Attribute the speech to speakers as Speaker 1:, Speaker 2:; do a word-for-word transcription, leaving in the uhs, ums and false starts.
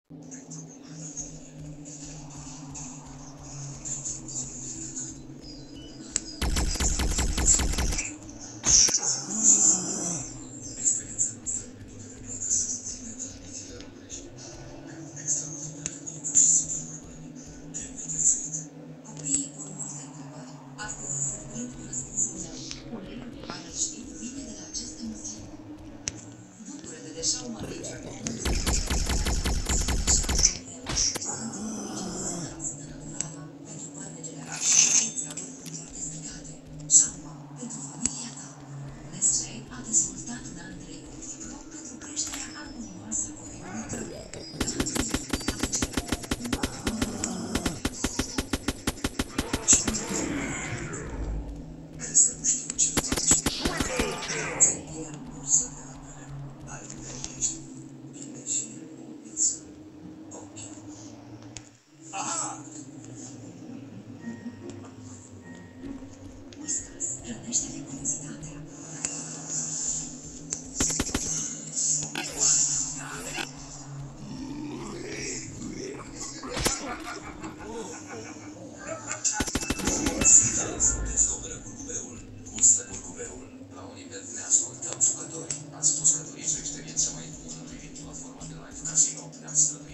Speaker 1: Descoperă curcubeul, gustă curcubeul. La un nivel ne ascultăm jucători. Ați fost călătoriți o experiență mai bună privind platforma de live casino. Ne-am străduit